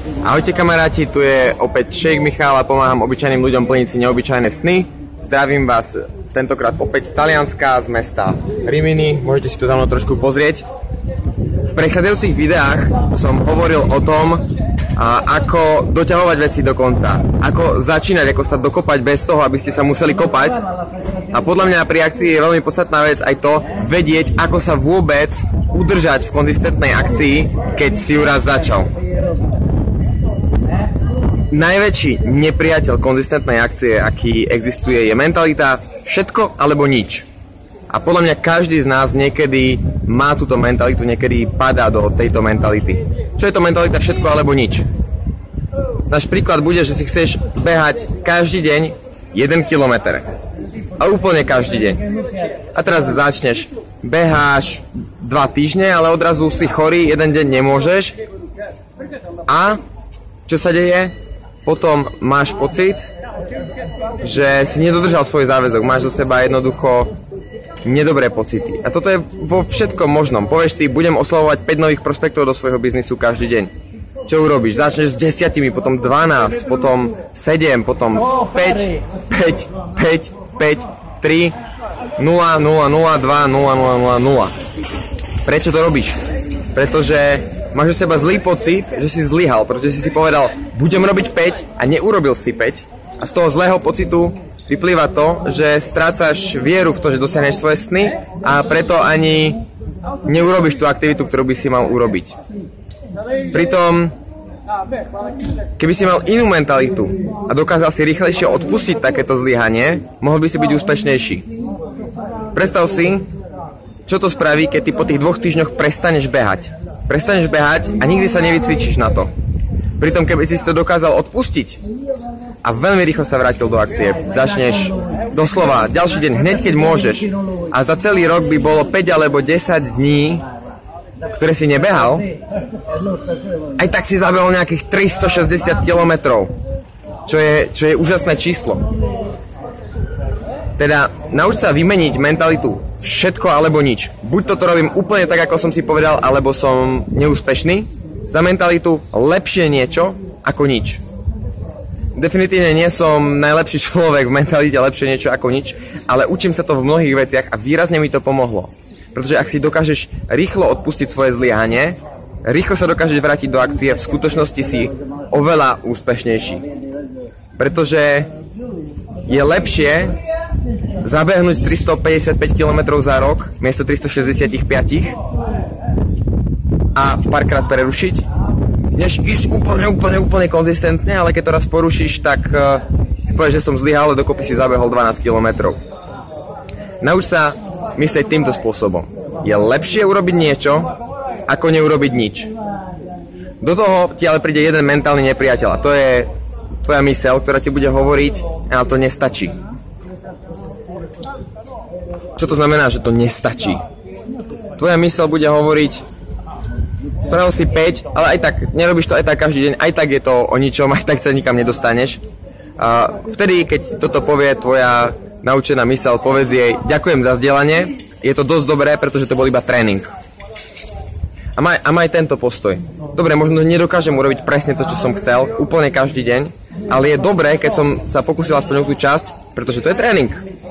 Ahojte kamaráti, tu je opäť Šejk Michal a pomáham obyčajným ľuďom plniť si neobyčajné sny. Zdravím vás tentokrát opäť z Talianska, z mesta Rimini. Môžete si to za mnou trošku pozrieť. V prechádzajúcich videách som hovoril o tom, ako doťahovať veci do konca. Ako začínať, ako sa dokopať bez toho, aby ste sa museli kopať. A podľa mňa pri akcii je veľmi podstatná vec aj to, vedieť, ako sa vôbec udržať v konzistentnej akcii, keď si ju raz začal. Najväčší nepriateľ konzistentnej akcie, aký existuje, je mentalita všetko alebo nič. A podľa mňa každý z nás niekedy má túto mentalitu, niekedy padá do tejto mentality. Čo je to mentalita všetko alebo nič? Náš príklad bude, že si chceš behať každý deň 1 kilometr. A úplne každý deň. A teraz začneš, beháš 2 týždne, ale odrazu si chorý, jeden deň nemôžeš. A čo sa deje? Potom máš pocit, že si nedodržal svoj záväzok, máš do seba jednoducho nedobré pocity. A toto je vo všetkom možnom. Povieš si, budem oslavovať 5 nových prospektov do svojho biznisu každý deň. Čo urobíš? Začneš s 10, potom 12, potom 7, potom 5, 5, 5, 5, 3, 0, 0, 0, 2, 0, 0, 0. Prečo to robíš? Pretože máš do seba zlý pocit, že si zlyhal, pretože si povedal, budem robiť 5 a neurobil si 5. A z toho zlého pocitu vyplýva to, že strácaš vieru v to, že dosiahneš svoje sny a preto ani neurobiš tú aktivitu, ktorú by si mal urobiť. Pritom, keby si mal inú mentalitu a dokázal si rýchlejšie odpustiť takéto zlyhanie, mohol by si byť úspešnejší. Predstav si, čo to spraví, keď ty po tých 2 týždňoch prestaneš behať. Prestaneš behať a nikdy sa nevycvičíš na to. Pritom, keby si to dokázal odpustiť a veľmi rýchlo sa vrátil do akcie, začneš doslova ďalší deň, hneď keď môžeš, a za celý rok by bolo 5 alebo 10 dní, ktoré si nebehal, aj tak si zabehol nejakých 360 km, čo je úžasné číslo. Teda nauč sa vymeniť mentalitu všetko alebo nič. Buď toto robím úplne tak, ako som si povedal, alebo som neúspešný, za mentalitu lepšie niečo ako nič. Definitívne nie som najlepší človek v mentalite lepšie niečo ako nič, ale učím sa to v mnohých veciach a výrazne mi to pomohlo. Pretože ak si dokážeš rýchlo odpustiť svoje zlyhanie, rýchlo sa dokážeš vrátiť do akcie, v skutočnosti si oveľa úspešnejší. Pretože je lepšie zabehnúť 355 km za rok miesto 365 a párkrát prerušiť, než ísť úplne konzistentne, ale keď to raz porušíš, tak si povieš, že som zlyhal, ale dokopy si zabehol 12 km. Nauč sa myslieť týmto spôsobom. Je lepšie urobiť niečo, ako neurobiť nič. Do toho ti ale príde jeden mentálny nepriateľ a to je tvoja myseľ, ktorá ti bude hovoriť, ale to nestačí. Čo to znamená, že to nestačí? Tvoja myseľ bude hovoriť, spravil si 5, ale aj tak, nerobíš to aj tak každý deň, aj tak je to o ničom, aj tak sa nikam nedostaneš. A vtedy, keď toto povie tvoja naučená myseľ, povedz jej, ďakujem za zdieľanie, je to dosť dobré, pretože to bol iba tréning. A maj tento postoj. Dobre, možno nedokážem urobiť presne to, čo som chcel, úplne každý deň, ale je dobré, keď som sa pokúsil aspoň o tú časť, pretože to je tréning.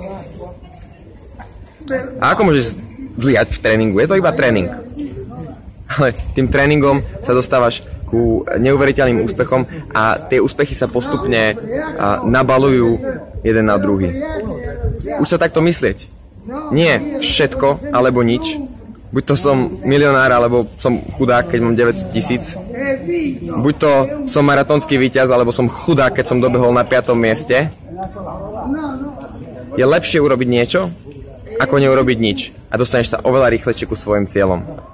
A ako môžeš zlyhať v tréningu? Je to iba tréning. Ale tým tréningom sa dostávaš ku neuveriteľným úspechom a tie úspechy sa postupne nabalujú jeden na druhý. Už sa takto myslieť. Nie všetko alebo nič. Buď to som milionár, alebo som chudák, keď mám 900 000. Buď to som maratónsky víťaz, alebo som chudák, keď som dobehol na 5. mieste. Je lepšie urobiť niečo, ako neurobiť nič. A dostaneš sa oveľa rýchlejšie ku svojim cieľom.